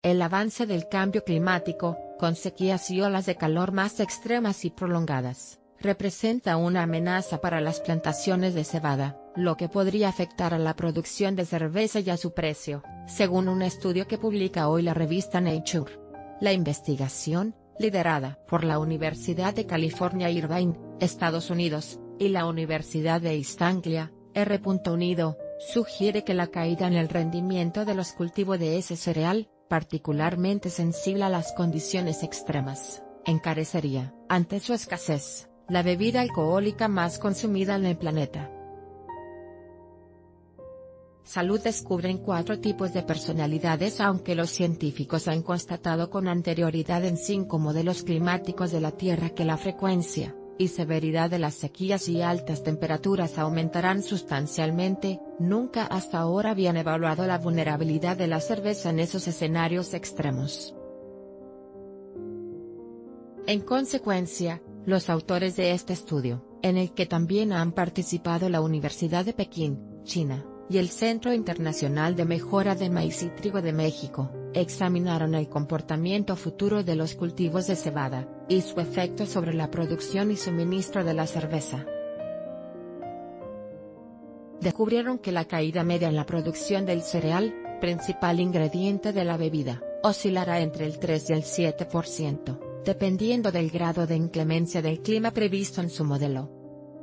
El avance del cambio climático, con sequías y olas de calor más extremas y prolongadas, representa una amenaza para las plantaciones de cebada, lo que podría afectar a la producción de cerveza y a su precio, según un estudio que publica hoy la revista Nature. La investigación, liderada por la Universidad de California Irvine, Estados Unidos, y la Universidad de East Anglia, R. Unido, sugiere que la caída en el rendimiento de los cultivos de ese cereal, particularmente sensible a las condiciones extremas, encarecería, ante su escasez, la bebida alcohólica más consumida en el planeta. Salud descubren 4 tipos de personalidades. Aunque los científicos han constatado con anterioridad en 5 modelos climáticos de la Tierra que la frecuencia y severidad de las sequías y altas temperaturas aumentarán sustancialmente, nunca hasta ahora habían evaluado la vulnerabilidad de la cerveza en esos escenarios extremos. En consecuencia, los autores de este estudio, en el que también han participado la Universidad de Pekín, China, y el Centro Internacional de Mejora de Maíz y Trigo de México, examinaron el comportamiento futuro de los cultivos de cebada, y su efecto sobre la producción y suministro de la cerveza. Descubrieron que la caída media en la producción del cereal, principal ingrediente de la bebida, oscilará entre el 3 y el 7%, dependiendo del grado de inclemencia del clima previsto en su modelo.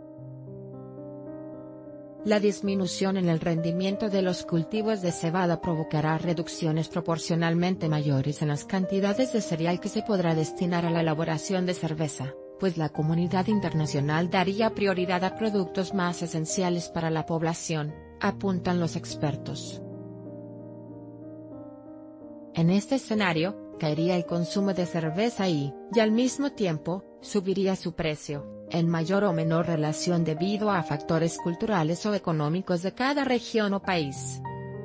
La disminución en el rendimiento de los cultivos de cebada provocará reducciones proporcionalmente mayores en las cantidades de cereal que se podrá destinar a la elaboración de cerveza, pues la comunidad internacional daría prioridad a productos más esenciales para la población, apuntan los expertos. En este escenario, caería el consumo de cerveza y al mismo tiempo, subiría su precio, en mayor o menor relación debido a factores culturales o económicos de cada región o país.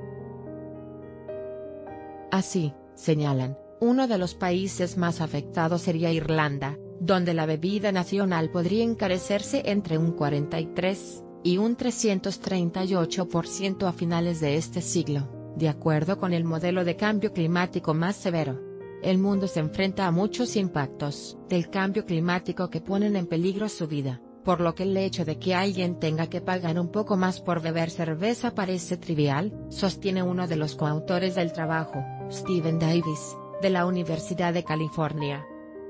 Así, señalan, uno de los países más afectados sería Irlanda, donde la bebida nacional podría encarecerse entre un 43 y un 338% a finales de este siglo, de acuerdo con el modelo de cambio climático más severo. El mundo se enfrenta a muchos impactos del cambio climático que ponen en peligro su vida, por lo que el hecho de que alguien tenga que pagar un poco más por beber cerveza parece trivial, sostiene uno de los coautores del trabajo, Stephen Davis, de la Universidad de California.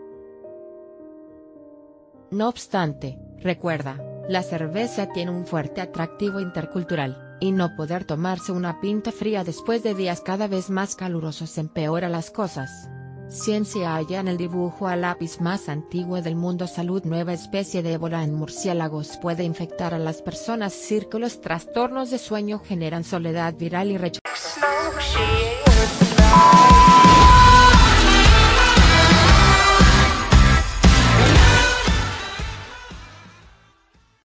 No obstante, recuerda, la cerveza tiene un fuerte atractivo intercultural, y no poder tomarse una pinta fría después de días cada vez más calurosos empeora las cosas. Ciencia halla en el dibujo a lápiz más antiguo del mundo. Salud. Nueva especie de ébola en murciélagos puede infectar a las personas. Círculos. Trastornos de sueño generan soledad viral y rechazo.